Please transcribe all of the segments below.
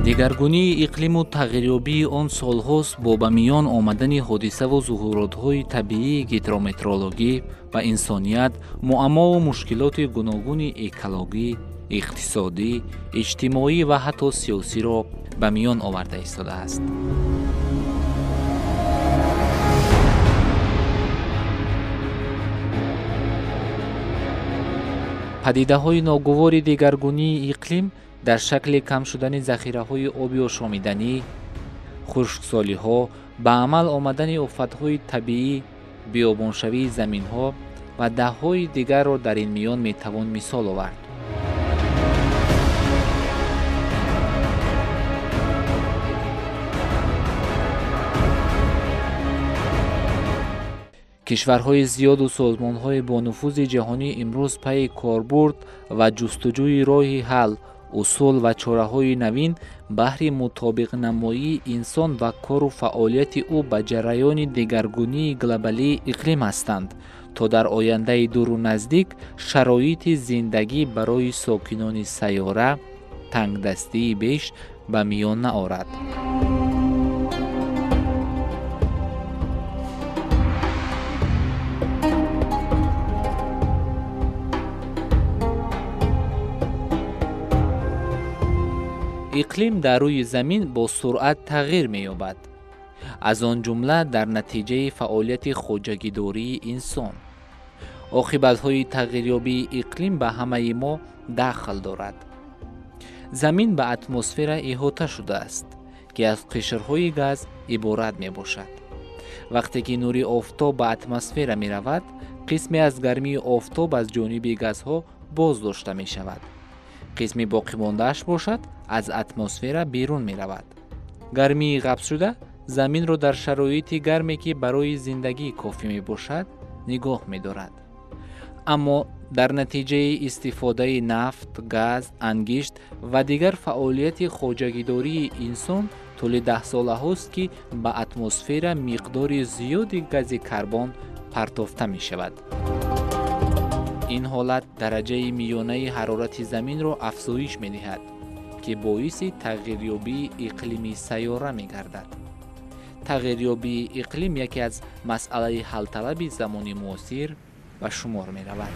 дигаргунии иқлиму тағйирёбии он солҳост бо ба миён омадани ҳодисаву зуҳуротҳои табиии гидрометеорологӣ ба инсоният муаммову мушкилоти гуногуни экологӣ, иқтисодӣ, иҷтимоӣ ва ҳатто сиёсиро ба миён оварда истодааст. падидаҳои ногувори дигаргунии иқлим дар шакли кам шудани захираҳои оби ошомиданӣ, хушксолиҳо, ба амал омадани офатҳои табиӣ, биёбоншавии заминҳо ва даҳҳои дигарро дар ин миён метавон мисол овард. кишварҳои зиёду созмонҳои бо нуфузи ҷаҳонӣ имрӯз пайи корбурд ва ҷустуҷӯи роҳи ҳал, усул ва чораҳои навин баҳри мутобиқнамоии инсон ва кору фаъолияти ӯ ба ҷараёни дигаргунии глобалии иқлим ҳастанд, то дар ояндаи дуру наздик шароити зиндагӣ барои сокинони сайёра тангдастии беш ба миён наорад. иқлим дар рӯи замин бо суръат тағйир меёбад, аз он ҷумла дар натиҷаи фаъолияти хоҷагидории инсон. оқибатҳои тағйирёбии иқлим ба ҳамаи мо дахл дорад. замин ба атмосфера иҳота шудааст, ки аз қишрҳои газ иборат мебошад. вақте ки нури офтоб ба атмосфера меравад, қисме аз гармии офтоб аз ҷониби газҳо боздошта мешавад. қисми боқимондааш бошад аз атмосфера берун меравад. гармии ғабзшуда заминро дар шароити гарме ки барои зиндагӣ кофӣ мебошад нигоҳ медорад. аммо дар натиҷаи истифодаи нафт, газ, ангишт ва дигар фаъолияти хоҷагидории инсон тӯли даҳсолаҳост ки ба атмосфера миқдори зиёди гази карбон партофта мешавад. ин ҳолат дараҷаи миёнаи ҳарорати заминро афзоиш медиҳад, ки боиси тағйирёбии иқлими сайёра мегардад. тағйирёбии иқлим яке аз масъалаи ҳалталаби замони муосир ба шумор меравад.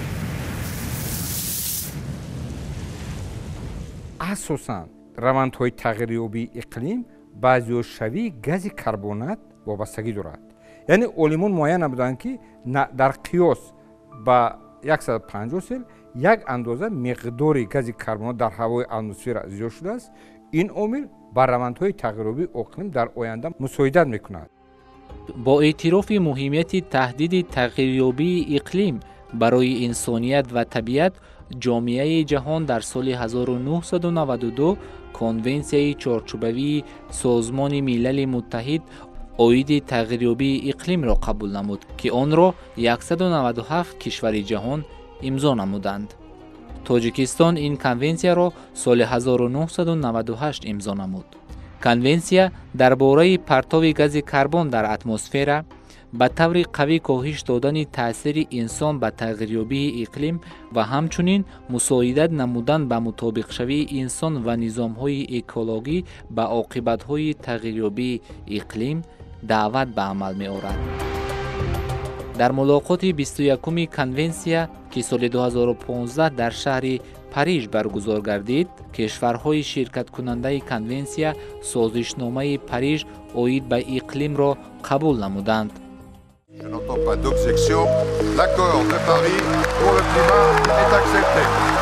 асосан равандҳои тағйирёбии иқлим ба зиёдшавии гази карбонат вобастагӣ дорад. яъне олимон муайян намуданд, ки дар қиёс ба 150 сел як андоза миқдори гази карбонат дар ҳавои атмосфера зиёд шудааст. ин омил ба равандҳои тағйирёбии иқлим дар оянда мусоидат мекунад. бо эътирофи муҳимияти таҳдиди тағйирёбии иқлим барои инсоният ва табиат, ҷомеаи ҷаҳон дар соли 1992 конвенсияи чорчӯбавии созмони милали муттаҳид оиди тағйирёбии иқлимро қабул намуд, ки онро 197 кишвари ҷаҳон имзо намуданд. тоҷикистон ин конвенсияро соли 1998 имзо намуд. конвенсия дар бораи партови гази карбон дар атмосфера ба таври қавӣ коҳиш додани таъсири инсон ба тағйирёбии иқлим ва ҳамчунин мусоидат намудан ба мутобиқшавии инсон ва низомҳои экологӣ ба оқибатҳои тағйирёбии иқлим даъват ба амал меорад. дар мулоқоти 21-уми конвенсия, ки соли 2015 дар шаҳри париж баргузор гардид, кишварҳои ширкаткунандаи конвенсия созишномаи париж оид ба иқлимро қабул намуданд. Je n'entends pas d'objection. L'accord de Paris pour le climat est accepté.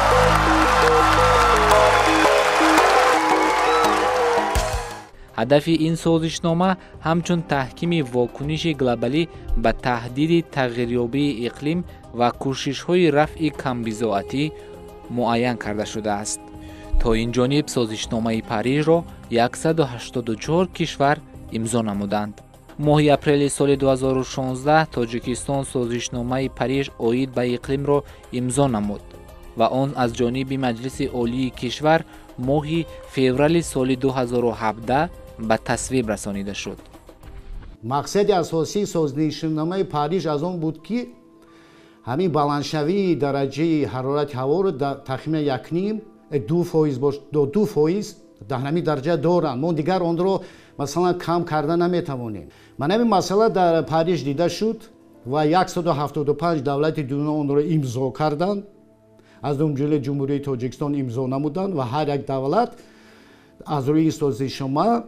ҳадафи ин созишнома ҳамчун таҳкими вокуниши глобалӣ ба таҳдиди тағйирёбии иқлим ва кӯшишҳои рафъи камбизоатӣ муайян карда шудааст. то ин ҷониб созишномаи парижро 184 кишвар имзо намуданд. моҳи апрели соли 2016 тоҷикистон созишномаи париж оид ба иқлимро имзо намуд ва он аз ҷониби маҷлиси олии кишвар моҳи феврали соли 2017 ба тасвиб расонида шуд. мақсади асосии созишномаи париж аз он буд, ки ҳамин баландшавии дараҷаи ҳарорати ҳаворо тахминан 1.5 2% در همین درجه دارند. ما دیگر آن را مثلا کم کردن نمیتوانیم. من همین مسئله در پاریس دیده شد و 175 دولت دنیا آن را امضا کردند. از جمله جمهوری تاجیکستان امضا نمودند و هر یک دولت از روی سازش شما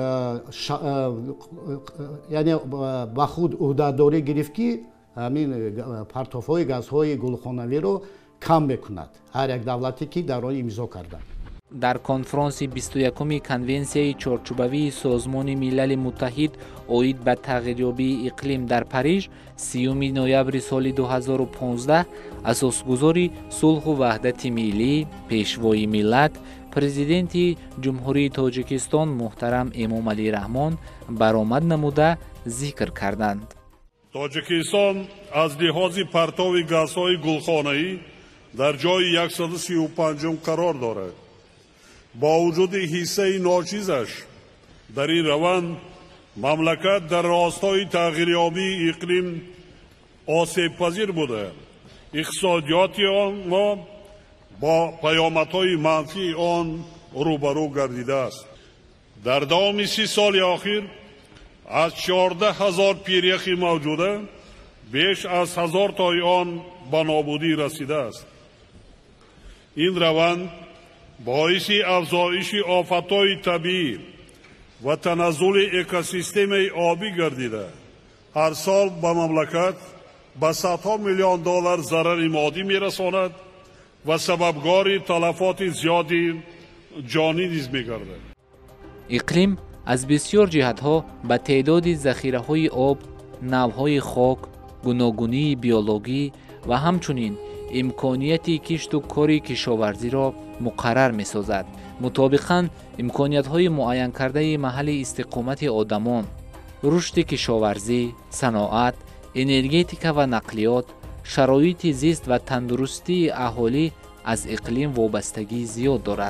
یعنی با خود عهده‌داری گرفت که همین پرتوهای گازهای گلخانوی رو کم میکند. هر یک دولتی که در آن امضا کردند. در کنفرانس 21 کنونسیای چارچوبوی سازمان ملل متحد اوید به تغییریابی اقلیم در پاریس 30 نوامبر سال 2015 اساسگذاری صلح و وحدت ملی پیشوای ملت پرزیدنت جمهوری تاجیکستان محترم امام علی رحمان برآمد نموده ذکر کردند. تاجیکستان از لحاظ پرتو گازهای گلخانه‌ای در جای 135 قرار دارد. با وجود حصه ناچیزش در این روند مملکت در راستای تغییریابی اقلیم آسیب پذیر بوده. اقتصادیات ما با پیامدهای منفی آن روبرو گردیده است. در دوام 30 سال اخیر از 14,000 پیریخی موجوده بیش از 1000 تای آن به نابودی رسیده است. این روند باعث افزایش آفت‌های طبیعی و تنزل اکوسیستم آبی گردیده. هر سال به مملکت به صدها میلیون دلار ضرر مادی میرساند و سببگار تلفات زیادی جانی نیز میگردد. اقلیم از بسیار جهت‌ها به تعداد ذخیره‌های آب، نوع‌های خاک، گوناگونی بیولوژی و همچنین امکانیت کشت و کار کشاورزی را مقرر می‌سازد. مطابقاً امکانیت‌های معین کرده محل استقامت آدمان، رشد کشاورزی، صنعت، انرژتیکا و نقلیات، شرایط زیست و تندرستی اهالی از اقلیم وابستگی زیاد دارد.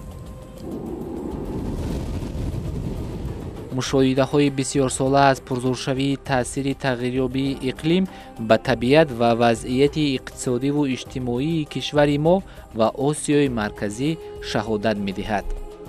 مشاهده‌های بسیار ساله از پرزورشوی تأثیر تغییریابی اقلیم به طبیعت و وضعیت اقتصادی و اجتماعی کشور ما و آسیای مرکزی شهادت می‌دهد.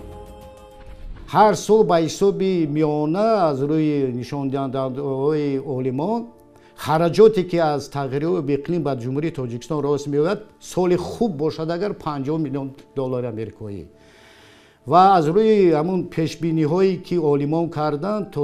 هر سال با حساب میانه از روی نشان دهنده‌های عالمان خراجاتی که از تغییریابی اقلیم بر جمهوری تاجیکستان راست می‌آید سال خوب باشد اگر 50 میلیون دلار آمریکایی و از روی همون پیشبینی هایی که عالمان کردن تا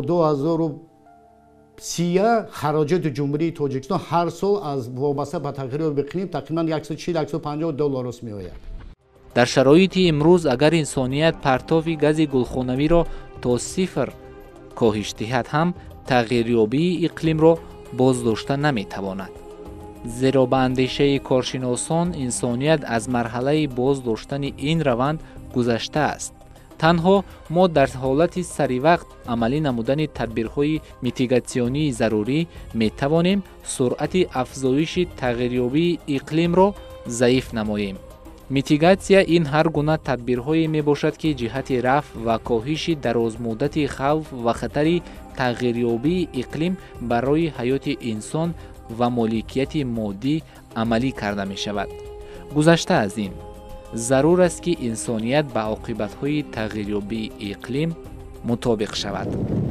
2030 خراجات جمهوری تاجیکستان هر سال از وابسته به تغییریابی اقلیم تقریبا 140-150 دلار راست می‌آید. در شرایط امروز اگر انسانیت پرتو گاز گلخانوی را تا صفر کاهش دهد هم تغییریابی اقلیم را بازداشته نمی‌تواند. زیرا به اندیشه کارشناسان انسانیت از مرحله بازداشتن این روند گذشته است. تنها ما در حالت سری وقت عملی نمودن تدبیرهای میتیگاسیونی ضروری می توانیم سرعت افزایش تغییریابی اقلیم را ضعیف نماییم. میتیگاسیا این هر گونه تدبیرهایی می باشد که جهت رفع و کاهش درازمدت خوف و خطر تغییریابی اقلیم برای حیات انسان و مالکیت مادی عملی کرده می شود. گذشته از این ضرور است که انسانیت به عاقبت‌های تغییریابی اقلیم مطابق شود.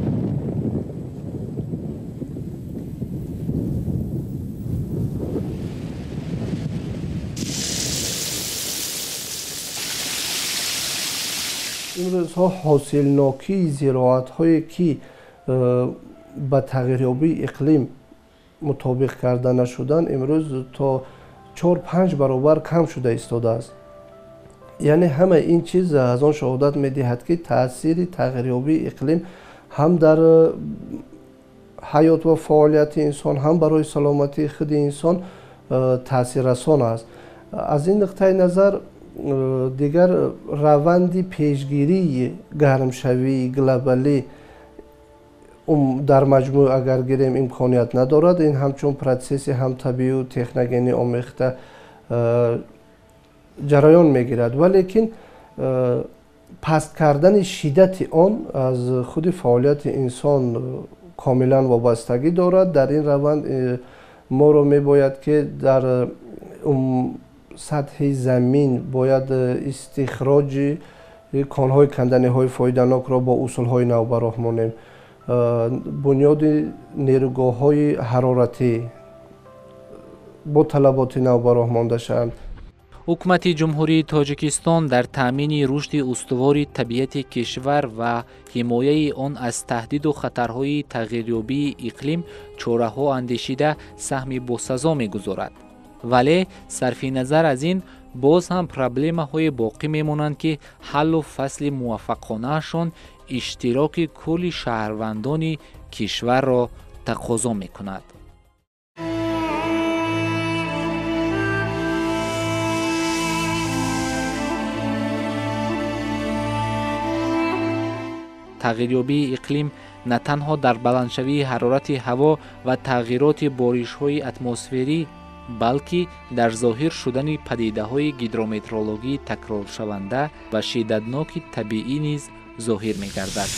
این روزها حاصلناکی زراعت‌هایی که به تغییریابی اقلیم مطابق کرده نشدن امروز تا 4-5 برابر کم شده ایستاده است. یعنی همه این چیز از آن شهادت می‌دهد که تأثیر تغییریابی اقلیم هم در حیات و فعالیت انسان هم برای سلامتی خود انسان تاثیررسان است. از این نقطه نظر دیگر روند پیشگیری گرمشوی گلوبالی در مجموع اگر گیریم امکانیت ندارد. این همچون پروسس هم طبیعی و تکنوگنی آمیخته جریان میگیرد، ولیکن پست کردن شدت آن از خود فعالیت انسان کاملا وابستگی دارد. در این روند ما رو میباید که در سطح زمین باید استخراج کانهای کندنی های فایده‌ناک را با اصول های نو به راه مانیم. بنیاد نیروگاه های حرارتی با طلبات نو به راه مانده شوند. حکومت جمهوری تاجیکستان در تأمین رشد استوار طبیعت کشور و حمایه آن از تهدید و خطرهای تغییریابی اقلیم چاره‌ها اندیشیده سهم باسزا می‌گذارد. ولی صرف نظر از این باز هم پرابلم‌های باقی می‌مانند که حل و فصل موفقانه‌شان اشتراک کل شهروندان کشور را تقاضا می‌کند. تغییریابی اقلیم نه تنها در بلندشوی حرارت هوا و تغییرات بارش‌های اتمسفری بلکه در ظاهر شدن پدیده‌های هیدرومترولوژی تکرار شونده و شدتناک طبیعی نیز ظاهر می‌گردد.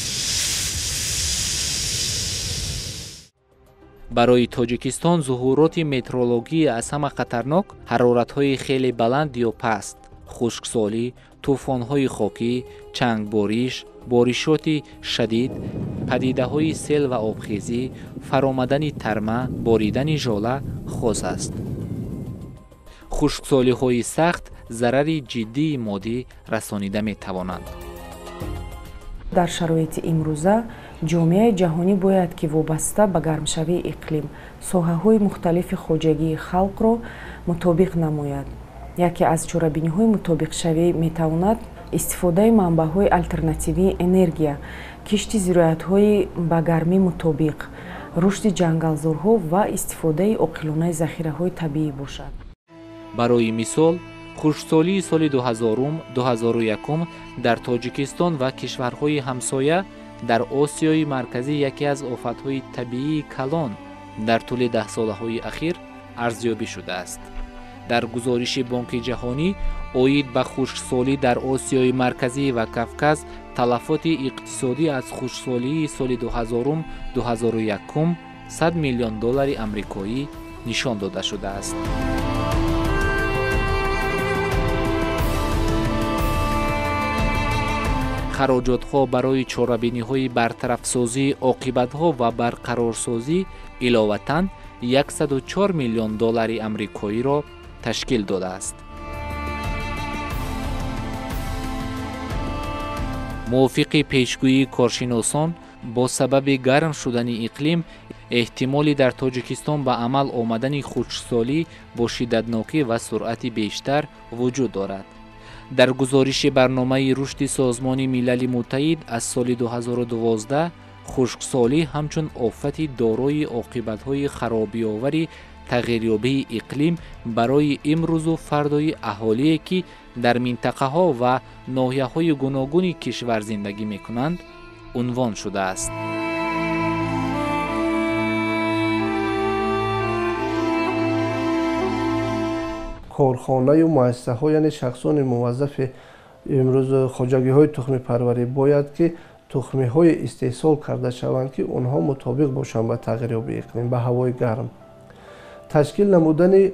برای تاجیکستان ظهورات مترولوژی از همه خطرناک حرارت‌های خیلی بلند یا پست، خشکسالی، طوفان‌های خاکی، چنگباریش، بارشات شدید، پدیده‌های سیل و آبخیزی، فرآمدن ترمه، باریدن ژاله خاص است. خشکسالی‌های سخت ضرر جدی مادی رسانیده می‌توانند. در شرایط امروزه جامعه جهانی باید که وابسته به گرمشوی اقلیم ساحه‌های مختلف خواجگی خلق را مطابق نماید. یکی از چاره‌بینی‌های مطابق شوی می‌تواند استفاده منبع‌های الтернативی انرژی، کشت زراعت‌های با گرمی مطابق، رشد جنگلزارها و استفاده عاقلانه ذخیره‌های طبیعی باشد. برای مثال خشکسالی سال 2000-2001 در تاجیکستان و کشورهای همسایه در آسیای مرکزی یکی از آفت‌های طبیعی کلان در طول 10 سال‌های اخیر ارزیابی شده است. در گزارش بانک جهانی اوید به خشکسالی در آسیای مرکزی و کافکاز تلفات اقتصادی از خشکسالی سال 2000-2001 $100 میلیون آمریکایی نشان داده شده است. خراجات‌ها برای چاره‌بینی‌های برطرف‌سازی عاقبت‌ها و برقرارسازی علاوةً $104 میلیون آمریکایی را تشکیل داده است. موافق پیشگویی کارشناسان با سبب گرم شدن اقلیم احتمالی در تاجیکستان به عمل آمدن خشکسالی با شدتناکی و سرعت بیشتر وجود دارد. در گزارش برنامه رشد سازمان ملل متحد از سال 2012 خشکسالی همچون آفت دارای عاقبت‌های خرابی‌آور تغییریابی اقلیم برای امروز و فردای اهالی که در منطقه‌ها و ناحیه‌های گوناگون کشور زندگی می‌کنند عنوان شده است. کارخانه و مؤسسه‌ها یعنی شخصان موظف امروز خواجگی‌های تخم پروری باید که تخم‌های استحصال کرده شوند که آنها مطابق باشند با تغییریابی اقلیم به هوای گرم. تشکیل نمودن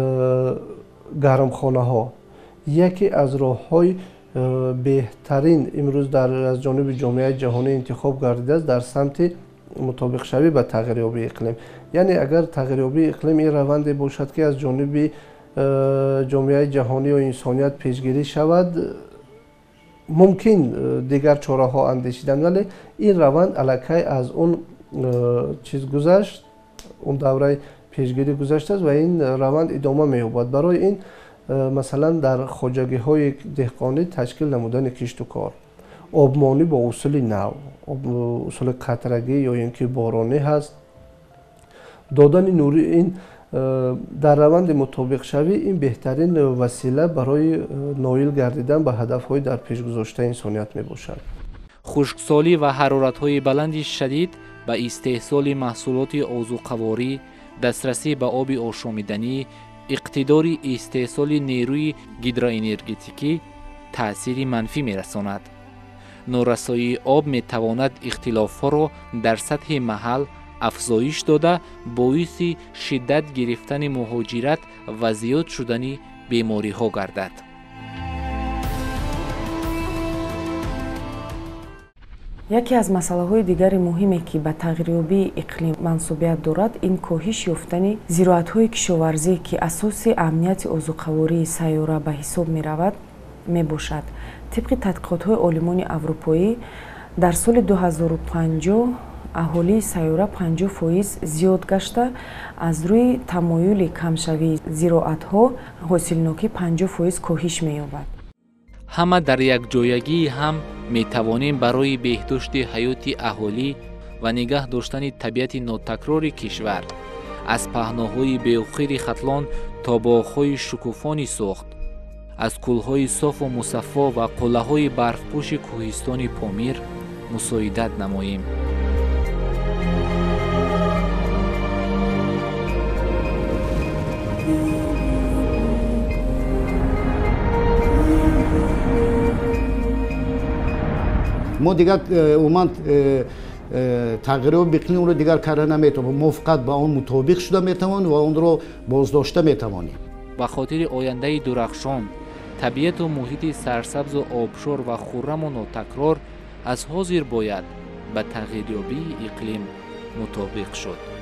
گرمخانه‌ها یکی از راه‌های بهترین امروز از جانب جامعه جهانی انتخاب گردیده است در سمت مطابق شوی به تغییریابی اقلیم. یعنی اگر تغییریابی اقلیم این روند باشد که از جانب جامعه جهانی و انسانیت پیشگیری شود، ممکن دیگر چاره‌ها اندیشیدن، ولی این روند الکی از اون چیز گذشت، اون دوره پیشگیری گذشته است و این روند ادامه می‌یابد. برای این مثلا در خواجگی‌های دهقانی تشکیل نمودن کشت و کار، آبمانی با اصول نو، اصول قطرگی یا اینکه بارانی هست، دادن نوری، این در روند مطابق شوی این بهترین وسیله برای نایل گردیدن به هدف‌های در پیش گذاشته انسانیت میباشد. خشکسالی و حرارت‌های بلند شدید به استحصال محصولات آذوقه‌واری، دسترسی به آب آشامیدنی، اقتدار استحصال نیروی هیدروانرژتیکی تأثیر منفی می‌رساند. نارسایی آب می‌تواند اختلاف‌ها را در سطح محل افزایش داده باعث شدت گرفتن مهاجرت و زیاد شدن بیماری‌ها گردد. яке аз масъалаҳои дигари муҳиме ки ба тағйирёбии иқлим мансубият дорад ин коҳиш ёфтани зироатҳои кишоварзӣ ки асоси амнияти озуқавории сайёра ба ҳисоб меравад мебошад. тибқи тадқиқотҳои олимони аврупоӣ дар соли 2050 аҳолии сайёра 50% зиёд гашта аз рӯи тамоюли камшавии зироатҳо ҳосилнокӣ 50% коҳиш меёбад. ҳама дар якҷоягӣ ҳам метавонем барои беҳдошти ҳаёти аҳолӣ ва нигоҳ доштани табиати нотакрори кишвар аз паҳноҳои беохири хатлон то боғҳои шукуфони сохт, аз кӯлҳои софу мусаффо ва қуллаҳои барфпӯши кӯҳистони Помир мусоидат намоем. мо дигар умуман тағйирёби иқлимро дигар карда наметавонем. мо фақат ба он мутобиқ шуда метавонем ва онро боздошта метавонем. ба хотири ояндаи дурахшон, табиату муҳити сарсабзу обшор ва хурраму нотакрор аз ҳозир бояд ба тағйирёбии иқлим мутобиқ шуд.